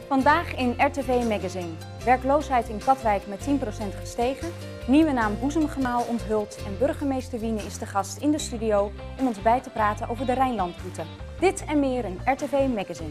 Vandaag in RTV Magazine. Werkloosheid in Katwijk met 10% gestegen, nieuwe naam Boezemgemaal onthuld en burgemeester Wiene is de gast in de studio om ons bij te praten over de Rijnlandroute. Dit en meer in RTV Magazine.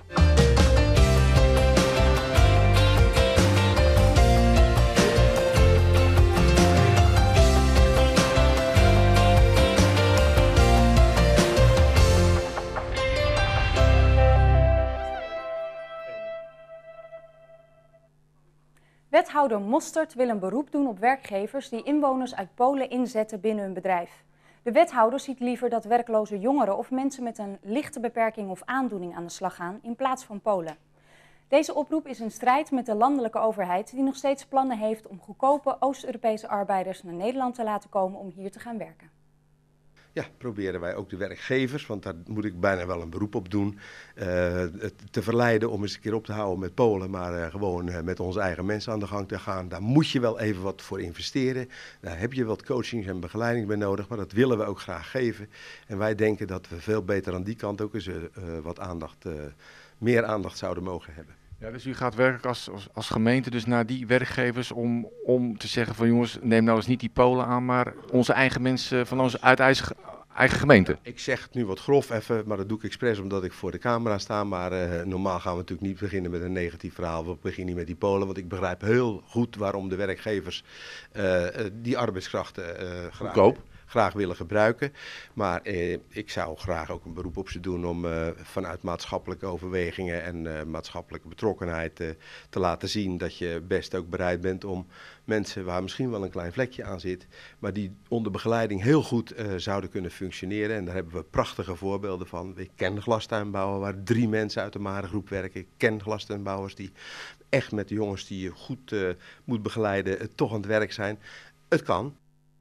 Wethouder Mostert wil een beroep doen op werkgevers die inwoners uit Polen inzetten binnen hun bedrijf. De wethouder ziet liever dat werkloze jongeren of mensen met een lichte beperking of aandoening aan de slag gaan in plaats van Polen. Deze oproep is in strijd met de landelijke overheid die nog steeds plannen heeft om goedkope Oost-Europese arbeiders naar Nederland te laten komen om hier te gaan werken. Ja, proberen wij ook de werkgevers, want daar moet ik bijna wel een beroep op doen, te verleiden om eens een keer op te houden met Polen, maar gewoon met onze eigen mensen aan de gang te gaan. Daar moet je wel even wat voor investeren. Daar heb je wat coaching en begeleiding bij nodig, maar dat willen we ook graag geven. En wij denken dat we veel beter aan die kant ook eens wat aandacht, meer aandacht zouden mogen hebben. Ja, dus u gaat werken als gemeente dus naar die werkgevers om te zeggen van jongens, neem nou eens niet die Polen aan, maar onze eigen mensen van onze uit eigen gemeente. Ik zeg het nu wat grof even, maar dat doe ik expres omdat ik voor de camera sta. Maar normaal gaan we natuurlijk niet beginnen met een negatief verhaal. We beginnen niet met die Polen, want ik begrijp heel goed waarom de werkgevers die arbeidskrachten graag willen gebruiken. Maar ik zou graag ook een beroep op ze doen om vanuit maatschappelijke overwegingen en maatschappelijke betrokkenheid te laten zien dat je best ook bereid bent om mensen waar misschien wel een klein vlekje aan zit, maar die onder begeleiding heel goed zouden kunnen functioneren. En daar hebben we prachtige voorbeelden van. Ik ken glastuinbouwer waar 3 mensen uit de Marengroep werken. Ik ken glastuinbouwers die echt met de jongens die je goed moet begeleiden toch aan het werk zijn. Het kan.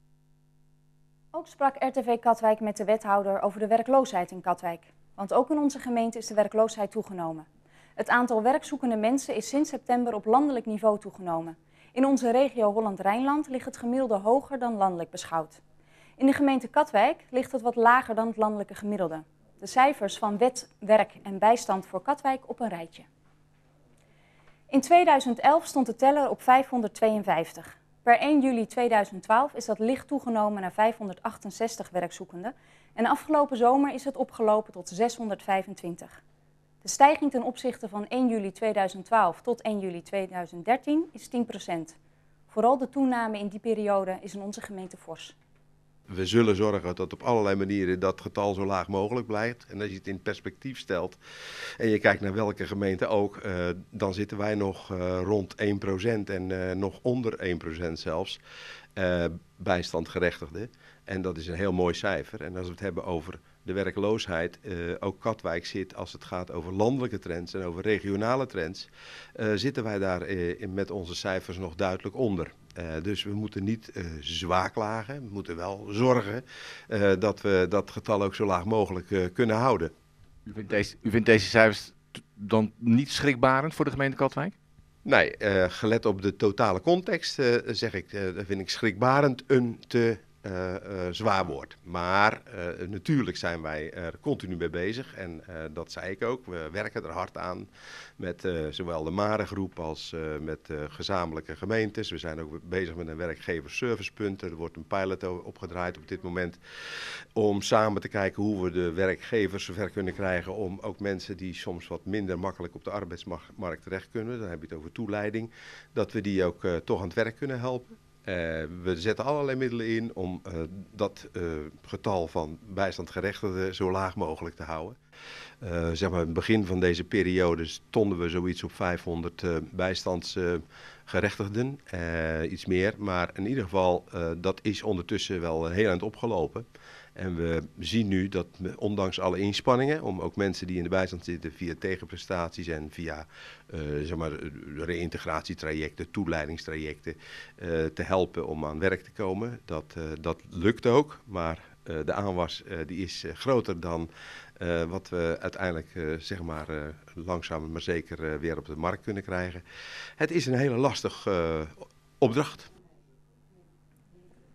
Ook sprak RTV Katwijk met de wethouder over de werkloosheid in Katwijk. Want ook in onze gemeente is de werkloosheid toegenomen. Het aantal werkzoekende mensen is sinds september op landelijk niveau toegenomen. In onze regio Holland-Rijnland ligt het gemiddelde hoger dan landelijk beschouwd. In de gemeente Katwijk ligt het wat lager dan het landelijke gemiddelde. De cijfers van wet, werk en bijstand voor Katwijk op een rijtje. In 2011 stond de teller op 552. Per 1 juli 2012 is dat licht toegenomen naar 568 werkzoekenden en afgelopen zomer is het opgelopen tot 625. De stijging ten opzichte van 1 juli 2012 tot 1 juli 2013 is 10%. Vooral de toename in die periode is in onze gemeente fors. We zullen zorgen dat op allerlei manieren dat getal zo laag mogelijk blijft. En als je het in perspectief stelt en je kijkt naar welke gemeente ook, dan zitten wij nog rond 1% en nog onder 1% zelfs bijstandgerechtigden. En dat is een heel mooi cijfer. En als we het hebben over de werkloosheid, ook Katwijk zit, als het gaat over landelijke trends en over regionale trends, zitten wij daar met onze cijfers nog duidelijk onder. Dus we moeten niet zwaar klagen, we moeten wel zorgen dat we dat getal ook zo laag mogelijk kunnen houden. U vindt deze cijfers dan niet schrikbarend voor de gemeente Katwijk? Nee, gelet op de totale context zeg ik, vind ik schrikbarend een te zwaar woord. Maar natuurlijk zijn wij er continu mee bezig en dat zei ik ook. We werken er hard aan met zowel de Marengroep als met gezamenlijke gemeentes. We zijn ook bezig met een werkgeversservicepunt. Er wordt een pilot opgedraaid op dit moment om samen te kijken hoe we de werkgevers zover kunnen krijgen om ook mensen die soms wat minder makkelijk op de arbeidsmarkt terecht kunnen, dan heb je het over toeleiding, dat we die ook toch aan het werk kunnen helpen. We zetten allerlei middelen in om dat getal van bijstandgerechtigden zo laag mogelijk te houden. Zeg maar, in het begin van deze periode stonden we zoiets op 500 bijstandsgerechtigden, iets meer. Maar in ieder geval, dat is ondertussen wel een heel eind opgelopen. En we zien nu dat ondanks alle inspanningen om ook mensen die in de bijstand zitten via tegenprestaties en via zeg maar, reïntegratietrajecten, toeleidingstrajecten te helpen om aan werk te komen. Dat lukt ook, maar de aanwas die is groter dan wat we uiteindelijk zeg maar, langzaam maar zeker weer op de markt kunnen krijgen. Het is een hele lastige opdracht.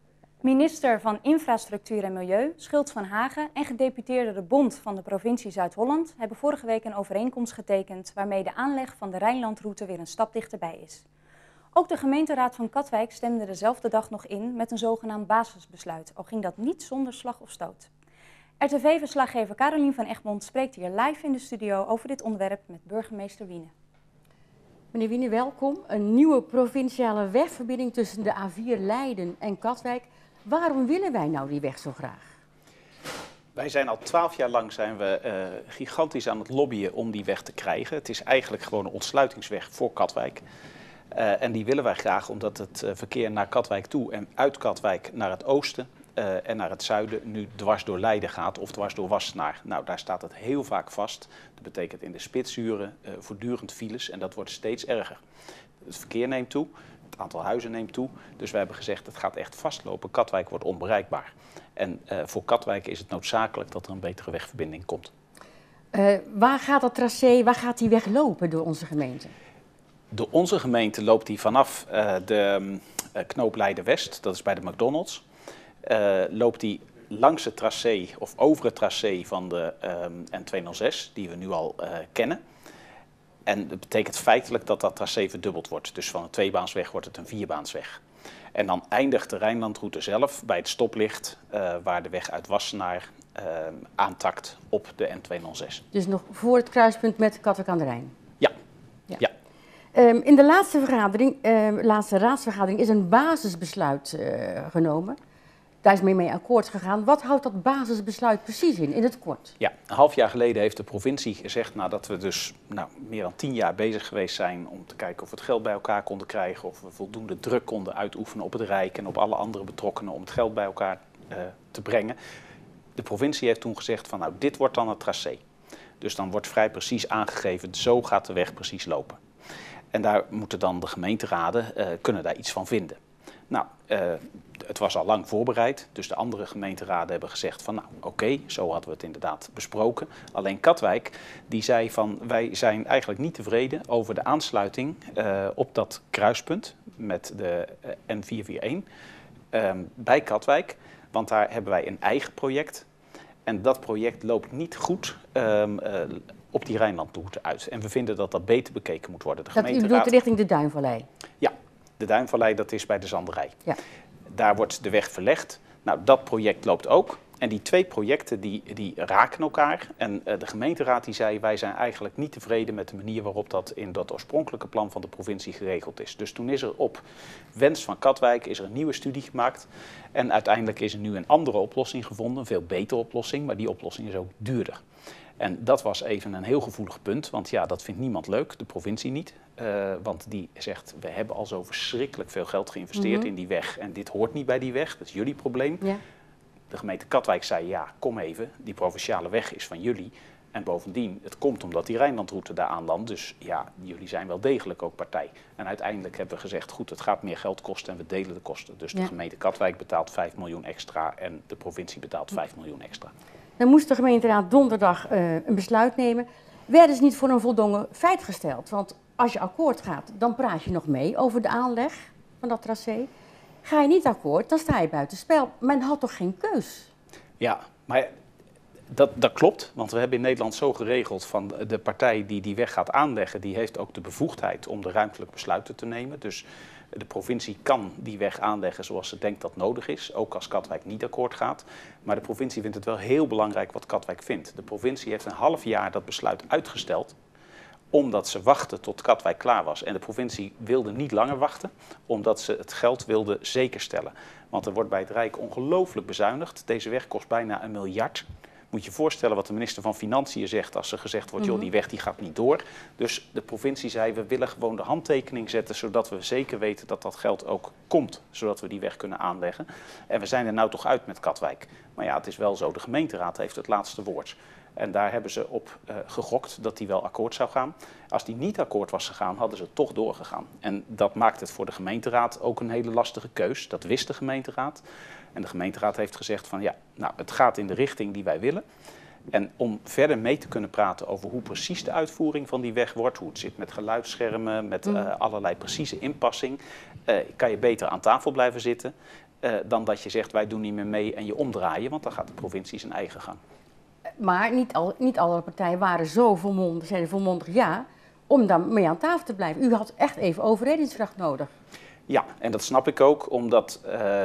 Minister van Infrastructuur en Milieu, Schultz van Hagen en gedeputeerde de Bond van de provincie Zuid-Holland hebben vorige week een overeenkomst getekend waarmee de aanleg van de Rijnlandroute weer een stap dichterbij is. Ook de gemeenteraad van Katwijk stemde dezelfde dag nog in met een zogenaamd basisbesluit, al ging dat niet zonder slag of stoot. RTV-verslaggever Carolien van Egmond spreekt hier live in de studio over dit onderwerp met burgemeester Wiene. Meneer Wiene, welkom. Een nieuwe provinciale wegverbinding tussen de A4 Leiden en Katwijk. Waarom willen wij nou die weg zo graag? Wij zijn al 12 jaar lang gigantisch aan het lobbyen om die weg te krijgen. Het is eigenlijk gewoon een ontsluitingsweg voor Katwijk. En die willen wij graag omdat het verkeer naar Katwijk toe en uit Katwijk naar het oosten en naar het zuiden nu dwars door Leiden gaat of dwars door Wassenaar. Nou, daar staat het heel vaak vast. Dat betekent in de spitsuren voortdurend files en dat wordt steeds erger. Het verkeer neemt toe, het aantal huizen neemt toe. Dus we hebben gezegd het gaat echt vastlopen. Katwijk wordt onbereikbaar. En voor Katwijk is het noodzakelijk dat er een betere wegverbinding komt. Waar gaat dat tracé, waar gaat die weg lopen door onze gemeente? Door onze gemeente loopt die vanaf de knoop Leiden-West, dat is bij de McDonald's. Loopt die langs het tracé of over het tracé van de N206, die we nu al kennen. En dat betekent feitelijk dat dat tracé verdubbeld wordt. Dus van een tweebaansweg wordt het een vierbaansweg. En dan eindigt de Rijnlandroute zelf bij het stoplicht waar de weg uit Wassenaar aantakt op de N206. Dus nog voor het kruispunt met Katwijk aan de Rijn? Ja. In de laatste raadsvergadering is een basisbesluit genomen. Daar is mee akkoord gegaan. Wat houdt dat basisbesluit precies in het kort? Ja, een half jaar geleden heeft de provincie gezegd, nadat we dus meer dan 10 jaar bezig geweest zijn om te kijken of we het geld bij elkaar konden krijgen, of we voldoende druk konden uitoefenen op het Rijk en op alle andere betrokkenen om het geld bij elkaar te brengen. De provincie heeft toen gezegd van nou, dit wordt dan het tracé. Dus dan wordt vrij precies aangegeven, zo gaat de weg precies lopen. En daar moeten dan de gemeenteraden kunnen daar iets van vinden. Nou, het was al lang voorbereid, dus de andere gemeenteraden hebben gezegd van nou oké, zo hadden we het inderdaad besproken. Alleen Katwijk, die zei van wij zijn eigenlijk niet tevreden over de aansluiting op dat kruispunt met de N441 bij Katwijk. Want daar hebben wij een eigen project en dat project loopt niet goed op die Rijnlandroute uit. En we vinden dat dat beter bekeken moet worden. U bedoelt richting de Duinvallei? Ja, de Duinvallei, dat is bij de Zanderij. Ja. Daar wordt de weg verlegd. Nou, dat project loopt ook. En die twee projecten die raken elkaar. En de gemeenteraad die zei, wij zijn eigenlijk niet tevreden met de manier waarop dat in dat oorspronkelijke plan van de provincie geregeld is. Dus toen is er op wens van Katwijk is er een nieuwe studie gemaakt. En uiteindelijk is er nu een andere oplossing gevonden, een veel betere oplossing, maar die oplossing is ook duurder. En dat was even een heel gevoelig punt, want ja, dat vindt niemand leuk, de provincie niet. Want die zegt, we hebben al zo verschrikkelijk veel geld geïnvesteerd in die weg. En dit hoort niet bij die weg, dat is jullie probleem. Ja. De gemeente Katwijk zei, ja, kom even, die provinciale weg is van jullie. En bovendien, het komt omdat die Rijnlandroute daar aanlandt. Dus ja, jullie zijn wel degelijk ook partij. En uiteindelijk hebben we gezegd, goed, het gaat meer geld kosten en we delen de kosten. Dus de gemeente Katwijk betaalt 5 miljoen extra en de provincie betaalt 5 miljoen extra. Dan moest de gemeenteraad donderdag een besluit nemen. Werden ze niet voor een voldongen feit gesteld? Want als je akkoord gaat, dan praat je nog mee over de aanleg van dat tracé. Ga je niet akkoord, dan sta je buiten spel. Men had toch geen keus? Ja, maar dat klopt. Want we hebben in Nederland zo geregeld van de partij die die weg gaat aanleggen, die heeft ook de bevoegdheid om de ruimtelijk besluiten te nemen. Dus de provincie kan die weg aanleggen zoals ze denkt dat nodig is, ook als Katwijk niet akkoord gaat. Maar de provincie vindt het wel heel belangrijk wat Katwijk vindt. De provincie heeft een half jaar dat besluit uitgesteld, omdat ze wachten tot Katwijk klaar was. En de provincie wilde niet langer wachten, omdat ze het geld wilde zekerstellen. Want er wordt bij het Rijk ongelooflijk bezuinigd. Deze weg kost bijna 1 miljard. Moet je je voorstellen wat de minister van Financiën zegt als er gezegd wordt, joh, die weg die gaat niet door. Dus de provincie zei, we willen gewoon de handtekening zetten, zodat we zeker weten dat dat geld ook komt, zodat we die weg kunnen aanleggen. En we zijn er nou toch uit met Katwijk. Maar ja, het is wel zo, de gemeenteraad heeft het laatste woord. En daar hebben ze op gegokt dat die wel akkoord zou gaan. Als die niet akkoord was gegaan, hadden ze toch doorgegaan. En dat maakt het voor de gemeenteraad ook een hele lastige keus. Dat wist de gemeenteraad. En de gemeenteraad heeft gezegd van ja, nou, het gaat in de richting die wij willen. En om verder mee te kunnen praten over hoe precies de uitvoering van die weg wordt, hoe het zit met geluidsschermen, met allerlei precieze inpassing, kan je beter aan tafel blijven zitten. dan dat je zegt wij doen niet meer mee en je omdraaien, want dan gaat de provincie zijn eigen gang. Maar niet alle partijen waren zo volmondig, zeiden volmondig ja, om daar mee aan tafel te blijven. U had echt even overredingskracht nodig. Ja, en dat snap ik ook, omdat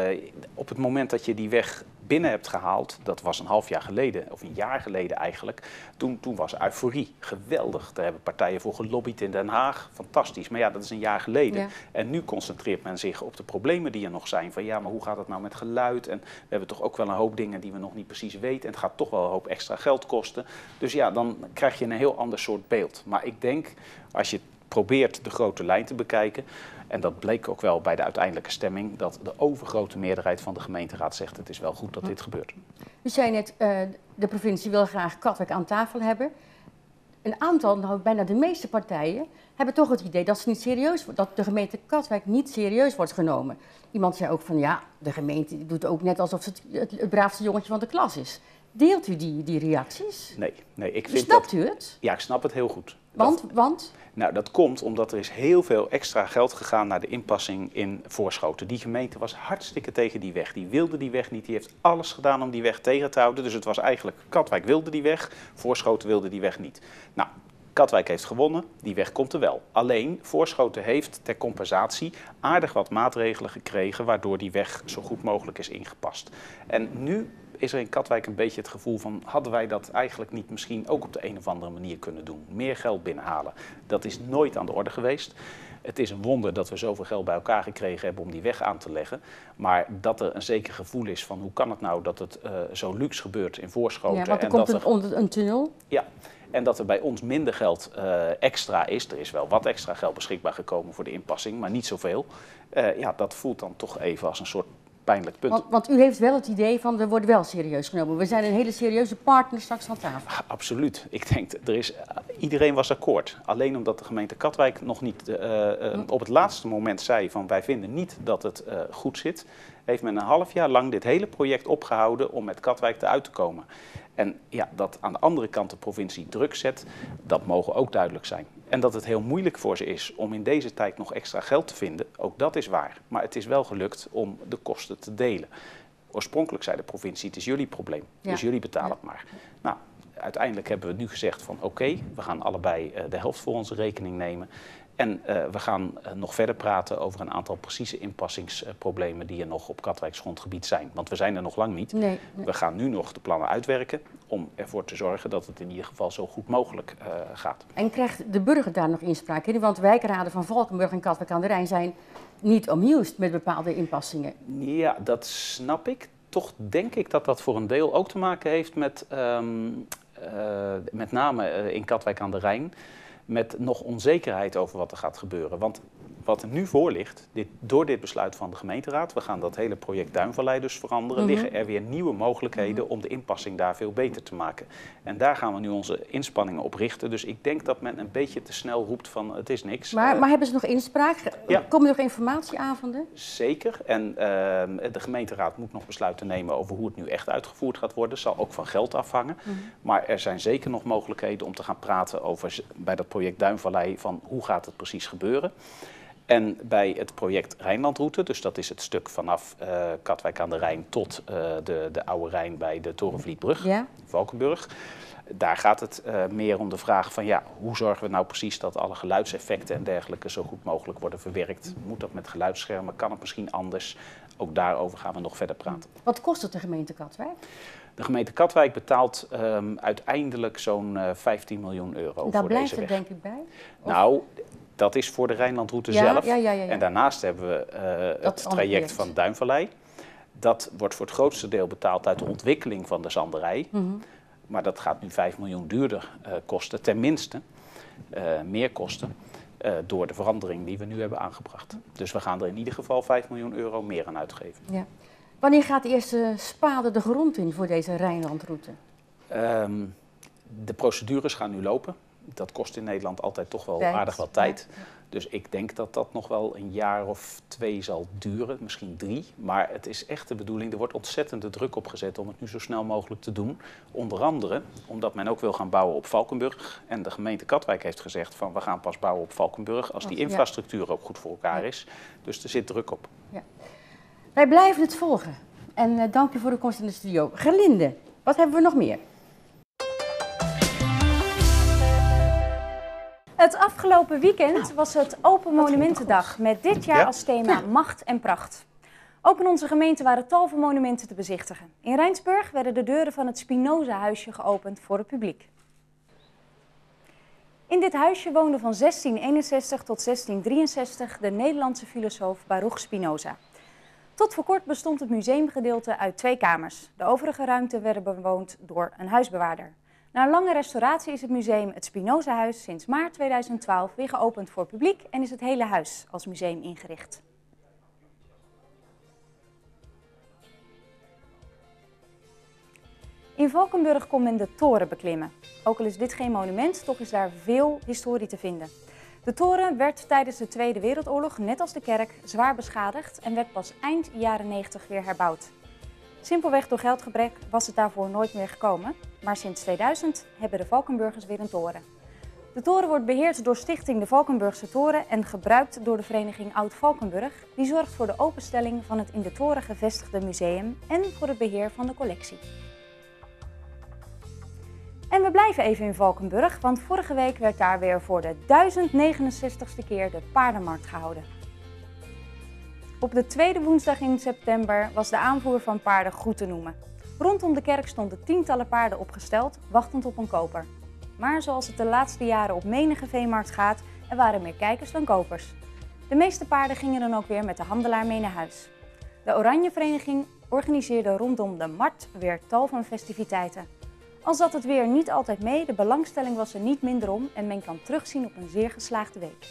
op het moment dat je die weg binnen hebt gehaald, dat was een half jaar geleden, of een jaar geleden eigenlijk, toen was euforie. Geweldig, daar hebben partijen voor gelobbyd in Den Haag, fantastisch. Maar ja, dat is een jaar geleden. Ja. En nu concentreert men zich op de problemen die er nog zijn. Van ja, maar hoe gaat het nou met geluid? En we hebben toch ook wel een hoop dingen die we nog niet precies weten. En het gaat toch wel een hoop extra geld kosten. Dus ja, dan krijg je een heel ander soort beeld. Maar ik denk, als je probeert de grote lijn te bekijken, en dat bleek ook wel bij de uiteindelijke stemming, dat de overgrote meerderheid van de gemeenteraad zegt het is wel goed dat dit gebeurt. U zei net, de provincie wil graag Katwijk aan tafel hebben. Een aantal, nou bijna de meeste partijen, hebben toch het idee dat, dat de gemeente Katwijk niet serieus wordt genomen. Iemand zei ook van ja, de gemeente doet ook net alsof het braafste jongetje van de klas is. Deelt u die reacties? Nee, ik vind Snapt u het? Ja, ik snap het heel goed. Want? Nou, dat komt omdat er is heel veel extra geld gegaan naar de inpassing in Voorschoten. Die gemeente was hartstikke tegen die weg. Die wilde die weg niet. Die heeft alles gedaan om die weg tegen te houden. Dus het was eigenlijk, Katwijk wilde die weg, Voorschoten wilde die weg niet. Nou, Katwijk heeft gewonnen, die weg komt er wel. Alleen, Voorschoten heeft ter compensatie aardig wat maatregelen gekregen, waardoor die weg zo goed mogelijk is ingepast. En nu is er in Katwijk een beetje het gevoel van, hadden wij dat eigenlijk niet misschien ook op de een of andere manier kunnen doen? Meer geld binnenhalen. Dat is nooit aan de orde geweest. Het is een wonder dat we zoveel geld bij elkaar gekregen hebben om die weg aan te leggen. Maar dat er een zeker gevoel is van, hoe kan het nou dat het zo luxe gebeurt in Voorschoten? Ja, want er komt een tunnel. Ja. En dat er bij ons minder geld extra is. Er is wel wat extra geld beschikbaar gekomen voor de inpassing, maar niet zoveel. Ja, dat voelt dan toch even als een soort pijnlijk punt. Want u heeft wel het idee van, we worden wel serieus genomen. We zijn een hele serieuze partner straks aan tafel. Absoluut. Ik denk, iedereen was akkoord. Alleen omdat de gemeente Katwijk nog niet op het laatste moment zei van, wij vinden niet dat het goed zit, heeft men een half jaar lang dit hele project opgehouden om met Katwijk eruit te komen. En ja, dat aan de andere kant de provincie druk zet, dat mogen ook duidelijk zijn. En dat het heel moeilijk voor ze is om in deze tijd nog extra geld te vinden, ook dat is waar. Maar het is wel gelukt om de kosten te delen. Oorspronkelijk zei de provincie, het is jullie probleem, dus jullie betalen het maar. Nou, uiteindelijk hebben we nu gezegd van oké, we gaan allebei de helft voor onze rekening nemen. En we gaan nog verder praten over een aantal precieze inpassingsproblemen die er nog op Katwijks grondgebied zijn. Want we zijn er nog lang niet. Nee. We gaan nu nog de plannen uitwerken om ervoor te zorgen dat het in ieder geval zo goed mogelijk gaat. En krijgt de burger daar nog inspraak in? Want wijkraden van Valkenburg en Katwijk aan de Rijn zijn niet amused met bepaalde inpassingen. Ja, dat snap ik. Toch denk ik dat dat voor een deel ook te maken heeft met name in Katwijk aan de Rijn, met nog onzekerheid over wat er gaat gebeuren. Want wat er nu voor ligt, door dit besluit van de gemeenteraad, we gaan dat hele project Duinvallei dus veranderen, liggen er weer nieuwe mogelijkheden om de inpassing daar veel beter te maken. En daar gaan we nu onze inspanningen op richten. Dus ik denk dat men een beetje te snel roept van het is niks. Maar hebben ze nog inspraak? Ja. Komen er nog informatieavonden? Zeker. En de gemeenteraad moet nog besluiten nemen over hoe het nu echt uitgevoerd gaat worden. Zal ook van geld afhangen. Maar er zijn zeker nog mogelijkheden om te gaan praten over bij dat project Duinvallei van hoe gaat het precies gebeuren. En bij het project Rijnlandroute, dus dat is het stuk vanaf Katwijk aan de Rijn tot de Oude Rijn bij de Torenvlietbrug, Valkenburg. Daar gaat het meer om de vraag van ja, hoe zorgen we nou precies dat alle geluidseffecten en dergelijke zo goed mogelijk worden verwerkt. Moet dat met geluidsschermen? Kan het misschien anders? Ook daarover gaan we nog verder praten. Wat kost het de gemeente Katwijk? De gemeente Katwijk betaalt uiteindelijk zo'n 15 miljoen euro Daar voor blijft deze het weg. denk ik bij? Nou, dat is voor de Rijnlandroute zelf. Ja. En daarnaast hebben we het traject van Duinvallei. Dat wordt voor het grootste deel betaald uit de ontwikkeling van de zanderij. Maar dat gaat nu 5 miljoen duurder kosten, tenminste meer kosten, door de verandering die we nu hebben aangebracht. Dus we gaan er in ieder geval 5 miljoen euro meer aan uitgeven. Ja. Wanneer gaat de eerste spade de grond in voor deze Rijnlandroute? De procedures gaan nu lopen. Dat kost in Nederland altijd toch wel aardig wat tijd. Ja. Dus ik denk dat dat nog wel een jaar of 2 zal duren, misschien 3. Maar het is echt de bedoeling, er wordt ontzettende druk op gezet om het nu zo snel mogelijk te doen. Onder andere omdat men ook wil gaan bouwen op Valkenburg. En de gemeente Katwijk heeft gezegd van we gaan pas bouwen op Valkenburg als die infrastructuur ook goed voor elkaar is. Dus er zit druk op. Ja. Wij blijven het volgen. En dank u voor de komst in de studio. Gerlinde, wat hebben we nog meer? Het afgelopen weekend was het Open Monumentendag met dit jaar als thema Macht en Pracht. Ook in onze gemeente waren tal van monumenten te bezichtigen. In Rijnsburg werden de deuren van het Spinoza-huisje geopend voor het publiek. In dit huisje woonde van 1661 tot 1663 de Nederlandse filosoof Baruch Spinoza. Tot voor kort bestond het museumgedeelte uit 2 kamers. De overige ruimte werden bewoond door een huisbewaarder. Na een lange restauratie is het museum het Spinoza-huis sinds maart 2012 weer geopend voor het publiek en is het hele huis als museum ingericht. In Valkenburg kon men de toren beklimmen. Ook al is dit geen monument, toch is daar veel historie te vinden. De toren werd tijdens de Tweede Wereldoorlog, net als de kerk, zwaar beschadigd en werd pas eind jaren 90 weer herbouwd. Simpelweg door geldgebrek was het daarvoor nooit meer gekomen, maar sinds 2000 hebben de Valkenburgers weer een toren. De toren wordt beheerd door Stichting de Valkenburgse Toren en gebruikt door de vereniging Oud-Valkenburg. Die zorgt voor de openstelling van het in de toren gevestigde museum en voor het beheer van de collectie. En we blijven even in Valkenburg, want vorige week werd daar weer voor de 1069ste keer de paardenmarkt gehouden. Op de tweede woensdag in september was de aanvoer van paarden goed te noemen. Rondom de kerk stonden tientallen paarden opgesteld, wachtend op een koper. Maar zoals het de laatste jaren op menige veemarkt gaat, er waren meer kijkers dan kopers. De meeste paarden gingen dan ook weer met de handelaar mee naar huis. De Oranjevereniging organiseerde rondom de markt weer tal van festiviteiten. Al zat het weer niet altijd mee, de belangstelling was er niet minder om en men kan terugzien op een zeer geslaagde week.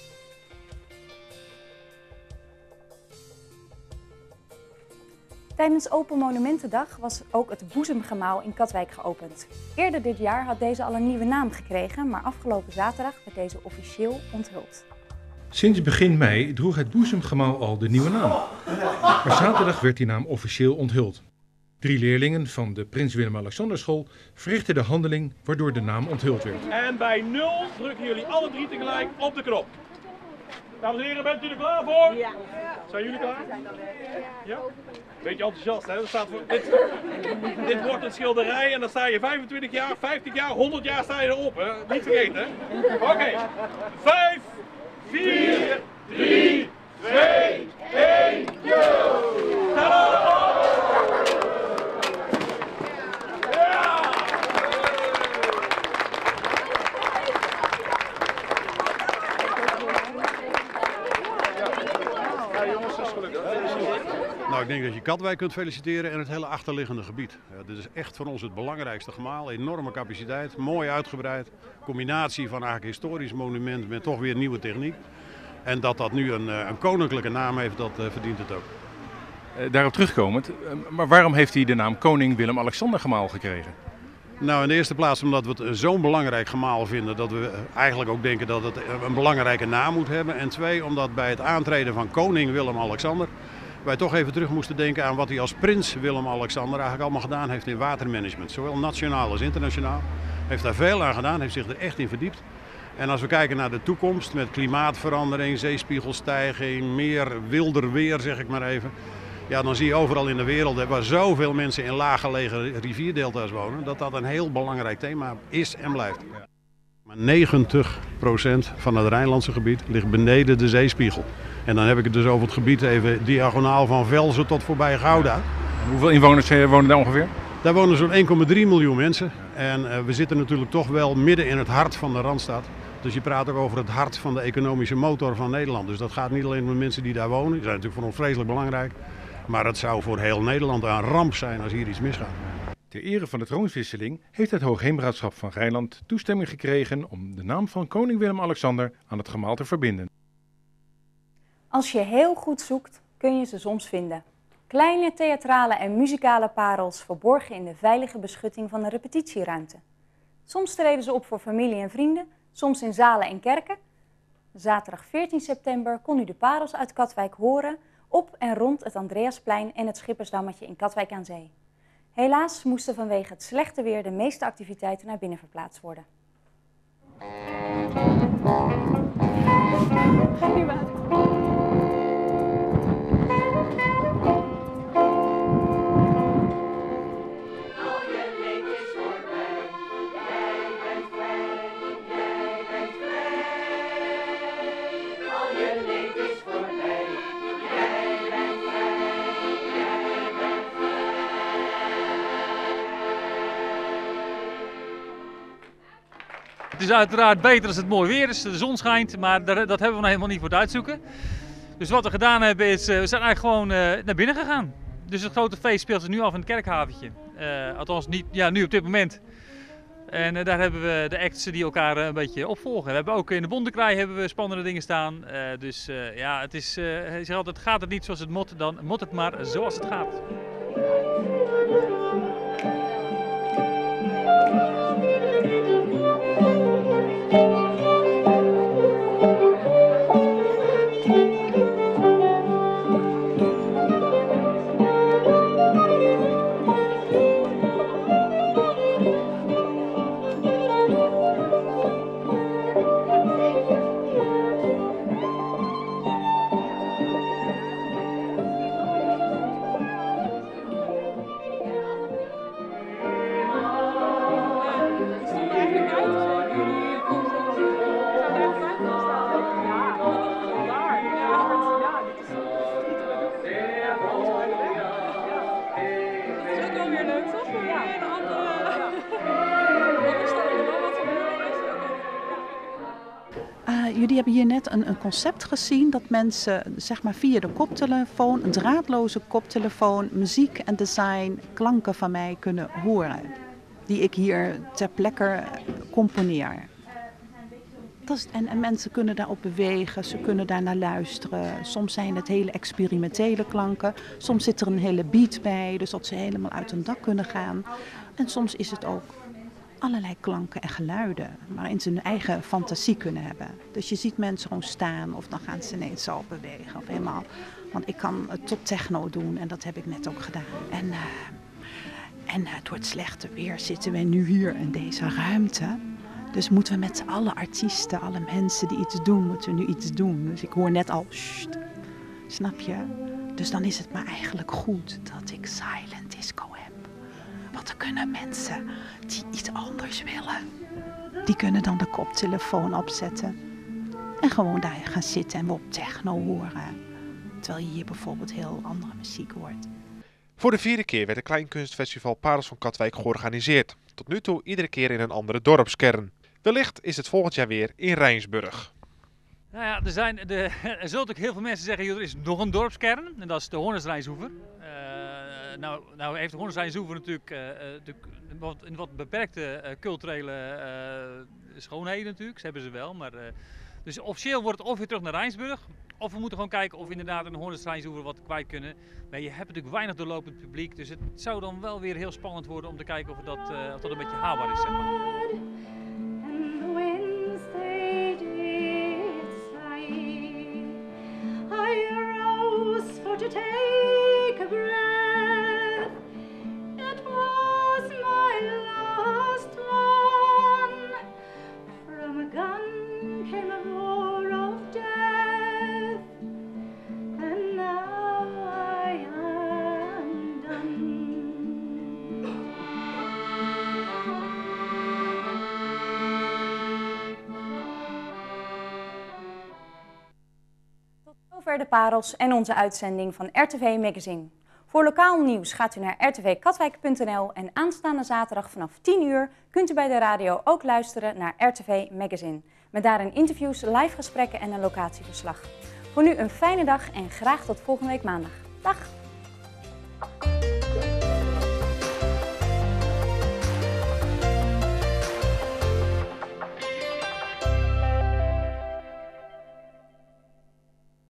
Tijdens Open Monumentendag was ook het Boezemgemaal in Katwijk geopend. Eerder dit jaar had deze al een nieuwe naam gekregen, maar afgelopen zaterdag werd deze officieel onthuld. Sinds begin mei droeg het Boezemgemaal al de nieuwe naam. Maar zaterdag werd die naam officieel onthuld. 3 leerlingen van de Prins Willem-Alexanderschool verrichtten de handeling waardoor de naam onthuld werd. En bij 0 drukken jullie alle 3 tegelijk op de knop. Dames en heren, bent u er klaar voor? Ja. Zijn jullie klaar? Ja? Beetje enthousiast, hè? Dat staat voor, dit wordt een schilderij en dan sta je 25 jaar, 50 jaar, 100 jaar sta je erop, hè? Niet vergeten, hè? Oké. 5, 4, 3, 2, 1, go! Tadaa! Nou, ik denk dat je Katwijk kunt feliciteren en het hele achterliggende gebied. Dit is echt voor ons het belangrijkste gemaal. Enorme capaciteit, mooi uitgebreid. Combinatie van eigenlijk historisch monument met toch weer nieuwe techniek. En dat dat nu een koninklijke naam heeft, dat verdient het ook. Daarop terugkomend, maar waarom heeft hij de naam Koning Willem-Alexander Gemaal gekregen? Nou, in de eerste plaats omdat we het zo'n belangrijk gemaal vinden dat we eigenlijk ook denken dat het een belangrijke naam moet hebben. En 2, omdat bij het aantreden van koning Willem-Alexander wij toch even terug moesten denken aan wat hij als prins Willem-Alexander eigenlijk allemaal gedaan heeft in watermanagement. Zowel nationaal als internationaal. Hij heeft daar veel aan gedaan, heeft zich er echt in verdiept. En als we kijken naar de toekomst met klimaatverandering, zeespiegelstijging, meer wilder weer zeg ik maar even. Ja, dan zie je overal in de wereld waar zoveel mensen in laaggelegen rivierdelta's wonen, dat dat een heel belangrijk thema is en blijft. Maar 90% van het Rijnlandse gebied ligt beneden de zeespiegel. En dan heb ik het dus over het gebied even diagonaal van Velzen tot voorbij Gouda. En hoeveel inwoners wonen daar ongeveer? Daar wonen zo'n 1,3 miljoen mensen. En we zitten natuurlijk toch wel midden in het hart van de Randstad. Dus je praat ook over het hart van de economische motor van Nederland. Dus dat gaat niet alleen om de mensen die daar wonen. Die zijn natuurlijk voor ons vreselijk belangrijk. Maar het zou voor heel Nederland een ramp zijn als hier iets misgaat. Ter ere van de troonswisseling heeft het Hoogheemraadschap van Rijnland toestemming gekregen om de naam van koning Willem-Alexander aan het gemaal te verbinden. Als je heel goed zoekt, kun je ze soms vinden. Kleine theatrale en muzikale parels verborgen in de veilige beschutting van de repetitieruimte. Soms treden ze op voor familie en vrienden, soms in zalen en kerken. Zaterdag 14 september kon u de parels uit Katwijk horen op en rond het Andreasplein en het Schippersdammetje in Katwijk aan Zee. Helaas moesten vanwege het slechte weer de meeste activiteiten naar binnen verplaatst worden. Het is uiteraard beter als het mooi weer is, de zon schijnt, maar dat hebben we nog helemaal niet voor het uitzoeken. Dus wat we gedaan hebben is, we zijn eigenlijk gewoon naar binnen gegaan. Dus het grote feest speelt zich nu af in het kerkhaventje. Althans, niet, ja, nu op dit moment. En daar hebben we de acts die elkaar een beetje opvolgen. We hebben ook in de Bondenkraai hebben we spannende dingen staan. Dus ja, het is, hij zegt altijd, gaat het niet zoals het moet, dan moet het maar zoals het gaat. Jullie hebben hier net een concept gezien dat mensen zeg maar, via de koptelefoon, een draadloze koptelefoon, muziek en design, klanken van mij kunnen horen. Die ik hier ter plekke componeer. En mensen kunnen daarop bewegen, ze kunnen daar naar luisteren. Soms zijn het hele experimentele klanken, soms zit er een hele beat bij, dus dat ze helemaal uit hun dak kunnen gaan. En soms is het ook allerlei klanken en geluiden, waarin ze hun eigen fantasie kunnen hebben. Dus je ziet mensen gewoon staan of dan gaan ze ineens zo bewegen of helemaal. Want ik kan het tot techno doen en dat heb ik net ook gedaan. En door het slechte weer zitten we nu hier in deze ruimte. Dus moeten we met alle artiesten, alle mensen die iets doen, moeten we nu iets doen. Dus ik hoor net al, sst, snap je? Dus dan is het maar eigenlijk goed dat ik silent disco heb. Want dan kunnen mensen die iets anders willen, die kunnen dan de koptelefoon opzetten. En gewoon daar gaan zitten en we op techno horen. Terwijl je hier bijvoorbeeld heel andere muziek hoort. Voor de 4e keer werd het Kleinkunstfestival Parels van Katwijk georganiseerd. Tot nu toe iedere keer in een andere dorpskern. Wellicht is het volgend jaar weer in Rijnsburg. Nou ja, er zullen natuurlijk heel veel mensen zeggen, er is nog een dorpskern en dat is de Hoornes-Rijnshoever. Nou heeft de Hoornes-Rijnshoever natuurlijk een wat beperkte culturele schoonheden natuurlijk, ze hebben ze wel. Maar, dus officieel wordt het of weer terug naar Rijnsburg, of we moeten gewoon kijken of we inderdaad in de Hoornes-Rijnshoever wat kwijt kunnen. Maar je hebt natuurlijk weinig doorlopend publiek, dus het zou dan wel weer heel spannend worden om te kijken of dat een beetje haalbaar is, zeg maar. To take a breath, it was my last one. From a gun came a roar of death, and now I am done. Zover de parels en onze uitzending van RTV Magazine. Voor lokaal nieuws gaat u naar rtvkatwijk.nl en aanstaande zaterdag vanaf 10 uur kunt u bij de radio ook luisteren naar RTV Magazine. Met daarin interviews, live gesprekken en een locatieverslag. Voor nu een fijne dag en graag tot volgende week maandag. Dag!